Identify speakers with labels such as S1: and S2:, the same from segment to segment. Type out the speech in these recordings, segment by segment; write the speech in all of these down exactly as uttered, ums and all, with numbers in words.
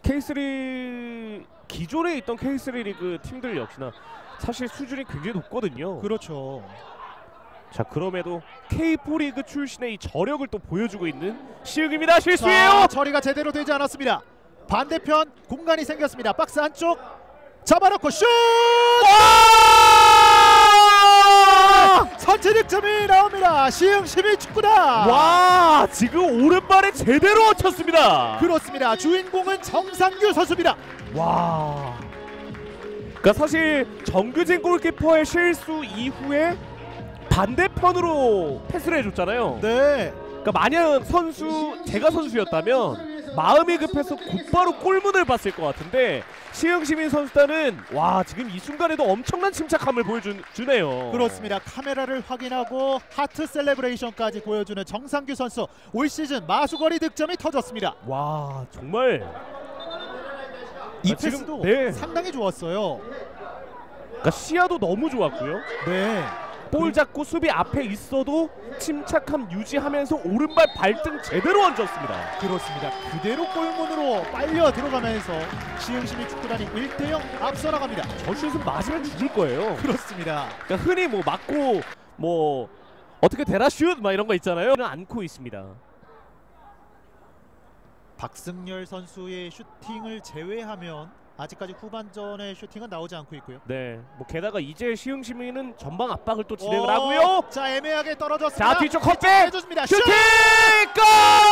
S1: 케이쓰리 기존에 있던 케이쓰리 리그 팀들 역시나 사실 수준이 굉장히 높거든요.
S2: 그렇죠.
S1: 자, 그럼에도 케이포 리그 출신의 이 저력을 또 보여주고 있는 시흥입니다. 실수예요.
S2: 자, 처리가 제대로 되지 않았습니다. 반대편 공간이 생겼습니다. 박스 안쪽 잡아놓고 슛! 선취 득점이 나옵니다. 시흥 십일 축구단.
S1: 와, 지금 오른발에 제대로 얹혔습니다.
S2: 그렇습니다. 주인공은 정상규 선수입니다.
S1: 와. 그러니까 사실 정규진 골키퍼의 실수 이후에 반대편으로 패스를 해줬잖아요.
S2: 네.
S1: 그러니까 만약 선수 제가 선수였다면 마음이 급해서 곧바로 골문을 봤을 것 같은데 시흥시민 선수단은 와, 지금 이 순간에도 엄청난 침착함을 보여주네요.
S2: 그렇습니다. 카메라를 확인하고 하트 셀레브레이션까지 보여주는 정상규 선수. 올 시즌 마수거리 득점이 터졌습니다.
S1: 와, 정말
S2: 이
S1: 아, 지금,
S2: 패스도
S1: 네.
S2: 상당히 좋았어요.
S1: 그러니까 시야도 너무 좋았고요.
S2: 네.
S1: 볼 잡고 수비 앞에 있어도 침착함 유지하면서 오른발 발등 제대로 얹었습니다.
S2: 그렇습니다. 그대로 골문으로 빨려 들어가면서 시흥시민 축구단이 일 대 영 앞서 나갑니다.
S1: 저 슛은 맞으면 죽을 거예요.
S2: 그렇습니다.
S1: 그러니까 흔히 뭐 맞고 뭐 어떻게 되라 슛 막 이런 거 있잖아요. 않고 있습니다.
S2: 박승열 선수의 슈팅을 제외하면 아직까지 후반전의 슈팅은 나오지 않고 있고요.
S1: 네, 뭐 게다가 이제 시흥시민은 전방 압박을 또 진행을
S2: 오,
S1: 하고요.
S2: 자, 애매하게 떨어졌습니다.
S1: 자, 뒤쪽 컷백
S2: 해줬습니다.
S1: 슈팅! 골!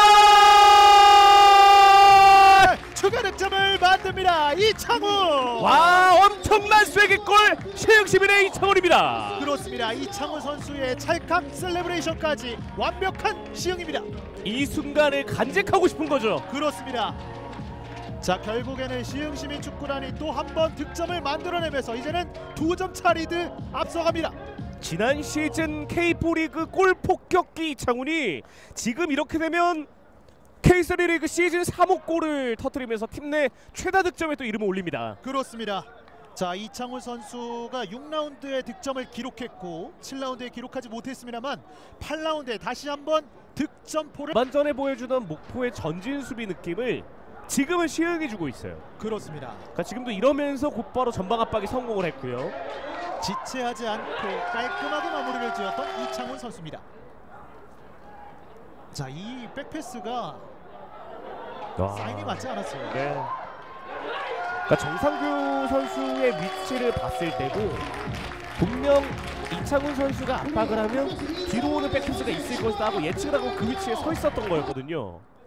S2: 추가 득점을 만듭니다. 이창훈.
S1: 와, 엄청난 쐐기골 시흥시민의 이창훈입니다.
S2: 그렇습니다. 이창훈 선수의 찰칵 셀레브레이션까지 완벽한 시흥입니다.
S1: 이 순간을 간직하고 싶은 거죠.
S2: 그렇습니다. 자, 결국에는 시흥시민 축구단이 또 한 번 득점을 만들어내면서 이제는 두 점 차 리드 앞서갑니다.
S1: 지난 시즌 케이포 리그 골 폭격기 이창훈이 지금 이렇게 되면 케이쓰리 리그 시즌 삼 호 골을 터뜨리면서 팀 내 최다 득점에 또 이름을 올립니다.
S2: 그렇습니다. 자, 이창훈 선수가 육 라운드에 득점을 기록했고 칠 라운드에 기록하지 못했습니다만 팔 라운드에 다시 한번 득점포를
S1: 반전에 보여주던 목포의 전진 수비 느낌을 지금은 시흥이 주고 있어요.
S2: 그렇습니다.
S1: 그러니까 지금도 이러면서 곧바로 전방 압박에 성공을 했고요.
S2: 지체하지 않고 깔끔하게 마무리를 지었던 이창훈 선수입니다. 자, 이 백패스가
S1: 와.
S2: 사인이 맞지 않았어요.
S1: 네. 그러니까 정상규 선수의 위치를 봤을 때도 분명 이창훈 선수가 압박을 하면 뒤로 오는 백패스가 있을 것이다 하고 예측을 하고 그 위치에 서 있었던 거였거든요.